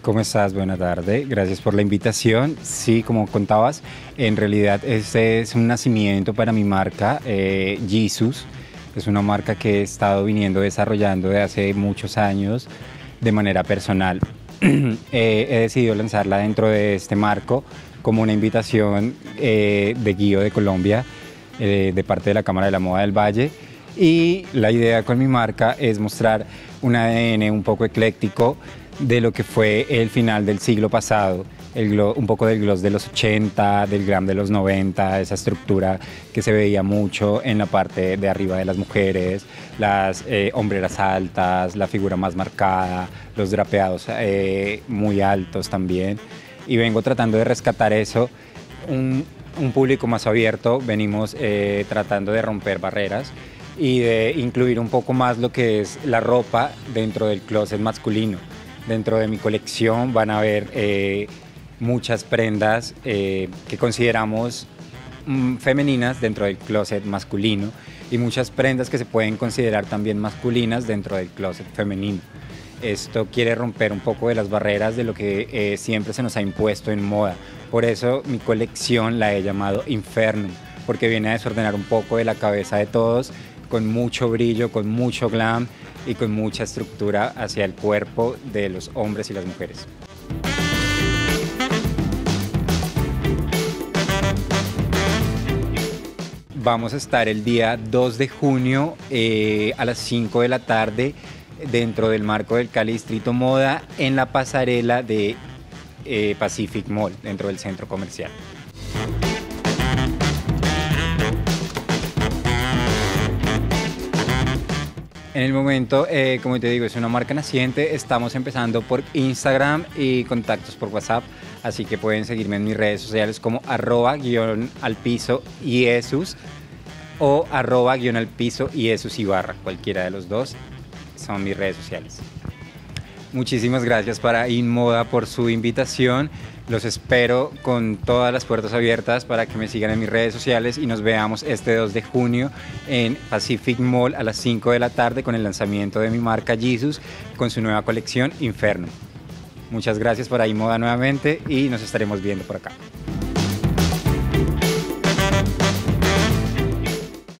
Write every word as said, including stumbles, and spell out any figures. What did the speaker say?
¿Cómo estás? Buena tarde. Gracias por la invitación. Sí, como contabas, en realidad este es un nacimiento para mi marca, eh, Jesus. Es una marca que he estado viniendo desarrollando de hace muchos años de manera personal. eh, he decidido lanzarla dentro de este marco como una invitación eh, de Guío de Colombia, eh, de parte de la Cámara de la Moda del Valle. Y la idea con mi marca es mostrar un A D N un poco ecléctico de lo que fue el final del siglo pasado, el gloss, un poco del gloss de los ochenta, del glam de los noventa, esa estructura que se veía mucho en la parte de arriba de las mujeres, las eh, hombreras altas, la figura más marcada, los drapeados eh, muy altos también. Y vengo tratando de rescatar eso, un, un público más abierto, venimos eh, tratando de romper barreras y de incluir un poco más lo que es la ropa dentro del closet masculino. Dentro de mi colección van a haber eh, muchas prendas eh, que consideramos mm, femeninas dentro del closet masculino y muchas prendas que se pueden considerar también masculinas dentro del closet femenino. Esto quiere romper un poco de las barreras de lo que eh, siempre se nos ha impuesto en moda. Por eso mi colección la he llamado Infernum, porque viene a desordenar un poco de la cabeza de todos, con mucho brillo, con mucho glam y con mucha estructura hacia el cuerpo de los hombres y las mujeres. Vamos a estar el día dos de junio eh, a las cinco de la tarde dentro del marco del Cali Distrito Moda en la pasarela de eh, Pacific Mall, dentro del centro comercial. En el momento, eh, como te digo, es una marca naciente, estamos empezando por Instagram y contactos por WhatsApp, así que pueden seguirme en mis redes sociales como arroba guión al piso Iesus o arroba guión al piso Iesus Ibarra, cualquiera de los dos son mis redes sociales. Muchísimas gracias para InModa por su invitación. Los espero con todas las puertas abiertas para que me sigan en mis redes sociales y nos veamos este dos de junio en Pacific Mall a las cinco de la tarde con el lanzamiento de mi marca Jesus con su nueva colección Inferno. Muchas gracias para InModa nuevamente y nos estaremos viendo por acá.